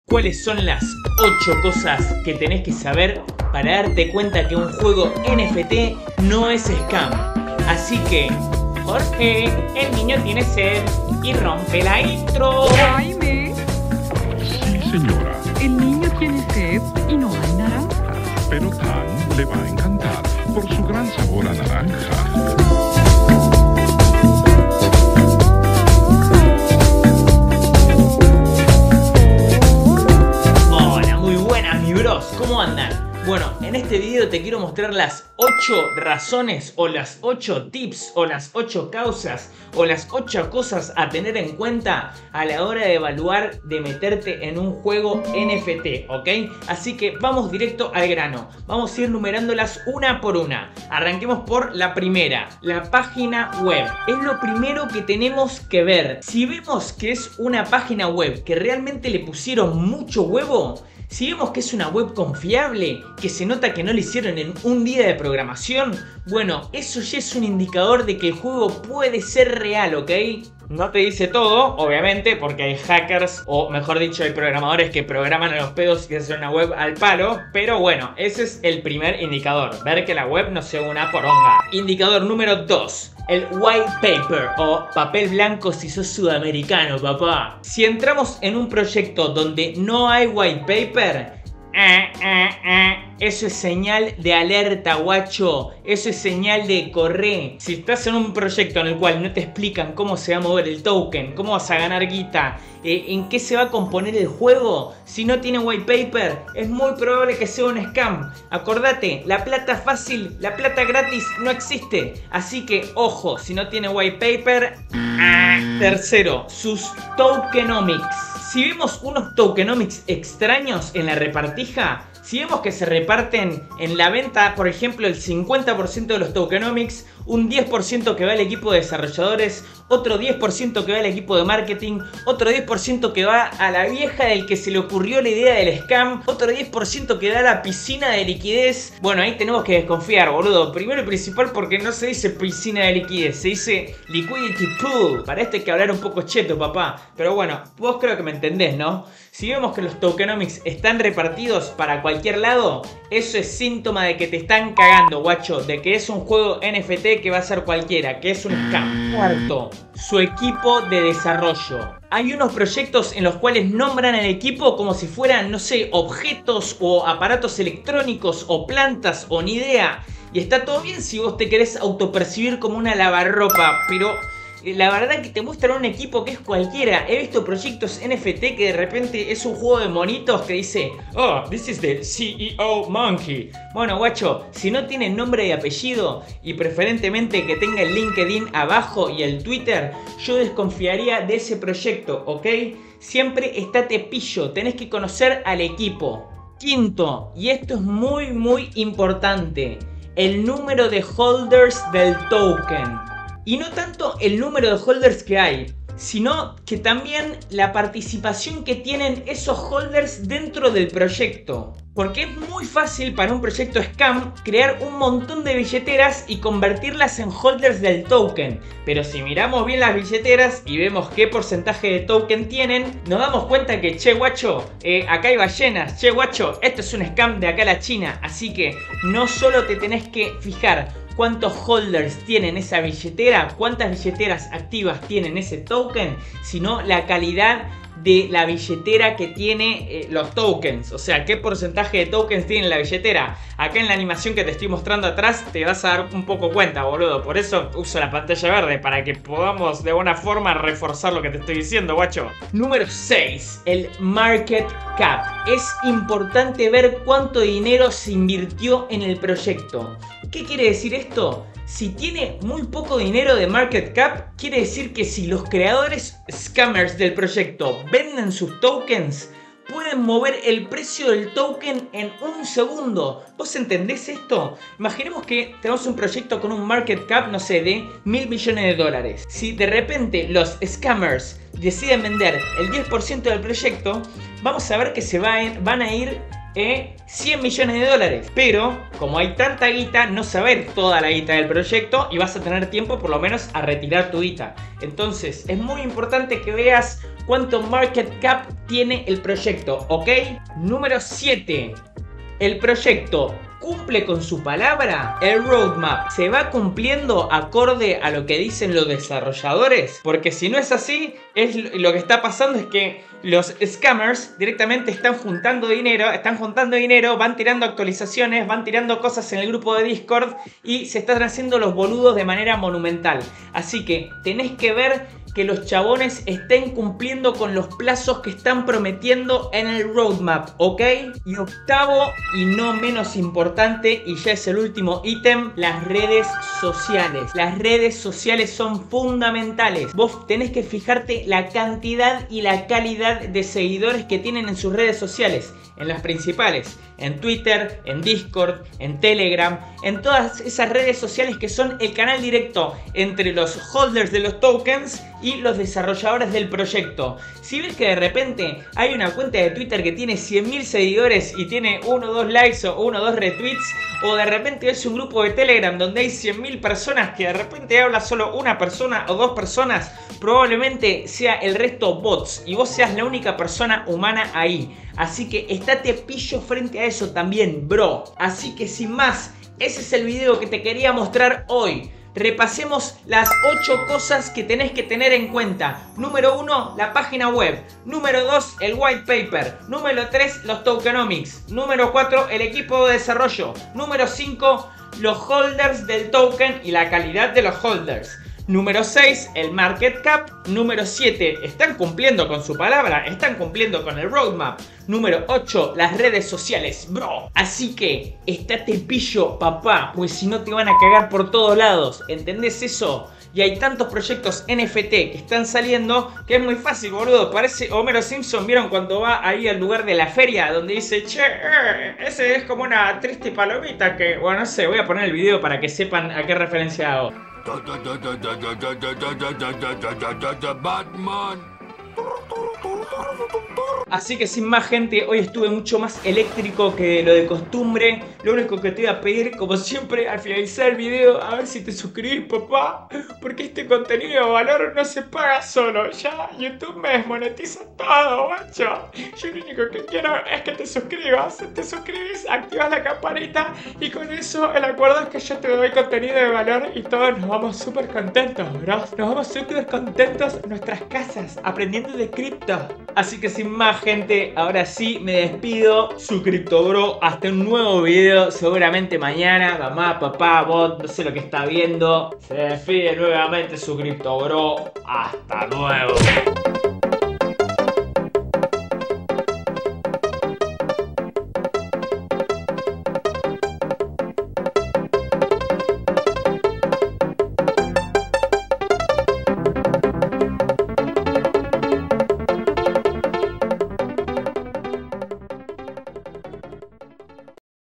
¿Cuáles son las 8 cosas que tenés que saber para darte cuenta que un juego NFT no es scam? Así que, Jorge, el niño tiene sed y rompe la intro. Jaime, Sí, señora, el niño tiene sed y no hay naranja. pero Tan le va a encantar por su gran sabor a naranja. Hola, muy buenas, mi bros, ¿cómo andan? Bueno, en este video te quiero mostrar las 8 razones o las 8 tips o las 8 causas o las 8 cosas a tener en cuenta a la hora de evaluar de meterte en un juego NFT, ¿ok? Así que vamos directo al grano, vamos a ir numerándolas una por una. Arranquemos por la primera, la página web. Es lo primero que tenemos que ver. Si vemos que es una página web que realmente le pusieron mucho huevo, si vemos que es una web confiable, que se nota que no le hicieron en un día de programación, bueno, eso ya es un indicador de que el juego puede ser real, ¿ok? No te dice todo, obviamente, porque hay hackers, o mejor dicho, hay programadores que programan a los pedos y hacen una web al palo. Pero bueno, ese es el primer indicador, ver que la web no sea una poronga. Indicador número 2. El white paper o papel blanco si sos sudamericano, papá. Si entramos en un proyecto donde no hay white paper, eso es señal de alerta, guacho. Eso es señal de correr. Si estás en un proyecto en el cual no te explican cómo se va a mover el token, cómo vas a ganar guita, en qué se va a componer el juego, si no tiene white paper, es muy probable que sea un scam. Acordate, la plata fácil, la plata gratis no existe. Así que, ojo, si no tiene white paper. Tercero, sus tokenomics. Si vemos unos tokenomics extraños en la repartija, si vemos que se reparten en la venta, por ejemplo, el 50% de los tokenomics, un 10% que va al equipo de desarrolladores, otro 10% que va al equipo de marketing, otro 10% que va a la vieja del que se le ocurrió la idea del scam, otro 10% que da a la piscina de liquidez. Bueno, ahí tenemos que desconfiar, boludo. Primero y principal porque no se dice piscina de liquidez, se dice liquidity pool. Para esto hay que hablar un poco cheto, papá. Pero bueno, vos creo que me entendés, ¿no? Si vemos que los tokenomics están repartidos para cualquier lado, eso es síntoma de que te están cagando, guacho. De que es un juego NFT que va a ser cualquiera, que es un scam. Cuarto, su equipo de desarrollo. Hay unos proyectos en los cuales nombran al equipo como si fueran, no sé, objetos o aparatos electrónicos o plantas o ni idea. Y está todo bien si vos te querés autopercibir como una lavarropa, pero la verdad que te muestran un equipo que es cualquiera. He visto proyectos NFT que de repente es un juego de monitos que dice "Oh, this is the CEO Monkey". Bueno, guacho, si no tiene nombre y apellido y preferentemente que tenga el LinkedIn abajo y el Twitter, yo desconfiaría de ese proyecto, ¿ok? Siempre estate pillo, tenés que conocer al equipo. Quinto, y esto es muy importante, el número de holders del token. Y no tanto el número de holders que hay, sino que también la participación que tienen esos holders dentro del proyecto. Porque es muy fácil para un proyecto scam crear un montón de billeteras y convertirlas en holders del token. Pero si miramos bien las billeteras y vemos qué porcentaje de token tienen, nos damos cuenta que, che guacho, acá hay ballenas, che guacho, esto es un scam de acá a la China. Así que no solo te tenés que fijar cuántos holders tienen esa billetera, cuántas billeteras activas tienen ese token, sino la calidad de la billetera que tiene los tokens. O sea, qué porcentaje de tokens tiene la billetera. Acá en la animación que te estoy mostrando atrás te vas a dar un poco cuenta, boludo. Por eso uso la pantalla verde, para que podamos de alguna forma reforzar lo que te estoy diciendo, guacho. Número 6, el market cap. Es importante ver cuánto dinero se invirtió en el proyecto. ¿Qué quiere decir esto? Si tiene muy poco dinero de market cap, quiere decir que si los creadores scammers del proyecto venden sus tokens, pueden mover el precio del token en un segundo. ¿Vos entendés esto? Imaginemos que tenemos un proyecto con un market cap, no sé, de $1.000 millones. Si de repente los scammers deciden vender el 10% del proyecto, vamos a ver que van a ir 100 millones de dólares. Pero como hay tanta guita, no se va a ver toda la guita del proyecto y vas a tener tiempo por lo menos a retirar tu guita. Entonces es muy importante que veas cuánto market cap tiene el proyecto, ¿ok? Número 7. El proyecto cumple con su palabra. El roadmap se va cumpliendo acorde a lo que dicen los desarrolladores, porque si no es así, lo que está pasando es que los scammers directamente están juntando dinero, van tirando actualizaciones, van tirando cosas en el grupo de Discord y se están haciendo los boludos de manera monumental. Así que tenés que ver que los chabones estén cumpliendo con los plazos que están prometiendo en el roadmap, ¿ok? Y octavo y no menos importante, y ya es el último ítem, las redes sociales. Las redes sociales son fundamentales. Vos tenés que fijarte la cantidad y la calidad de seguidores que tienen en sus redes sociales, en las principales, en Twitter, en Discord, en Telegram, en todas esas redes sociales que son el canal directo entre los holders de los tokens y los desarrolladores del proyecto. Si ves que de repente hay una cuenta de Twitter que tiene 100.000 seguidores y tiene 1 o 2 likes o 1 o 2 retweets, o de repente ves un grupo de Telegram donde hay 100.000 personas que de repente habla solo una persona o 2 personas, probablemente sea el resto bots y vos seas la única persona humana ahí. Así que estate pillo frente a eso también, bro. Así que sin más, ese es el video que te quería mostrar hoy. Repasemos las 8 cosas que tenés que tener en cuenta. Número 1, la página web. Número 2, el white paper. Número 3, los tokenomics. Número 4, el equipo de desarrollo. Número 5, los holders del token y la calidad de los holders. Número 6, el market cap. Número 7, están cumpliendo con su palabra, están cumpliendo con el roadmap. Número 8, las redes sociales, bro. Así que, estate pillo, papá, pues si no te van a cagar por todos lados. ¿Entendés eso? Y hay tantos proyectos NFT que están saliendo que es muy fácil, boludo. Parece Homero Simpson, ¿vieron cuando va ahí al lugar de la feria? Donde dice, che, ese es como una triste palomita que... Bueno, no sé, voy a poner el video para que sepan a qué referencia hago. Batman. Así que sin más, gente, hoy estuve mucho más eléctrico que lo de costumbre. Lo único que te voy a pedir, como siempre, al finalizar el video, a ver si te suscribís, papá, porque este contenido de valor no se paga solo. Ya YouTube me desmonetiza todo, macho. Yo lo único que quiero es que te suscribas. Te suscribís, activas la campanita y con eso el acuerdo es que yo te doy contenido de valor y todos nos vamos súper contentos, bro. Nos vamos súper contentos en nuestras casas aprendiendo de cripto. Así que sin más, gente, ahora sí me despido. Su Crypto Bro, hasta un nuevo video, seguramente mañana. Mamá, papá, bot, no sé lo que está viendo. Se despide nuevamente su Crypto Bro. Hasta luego.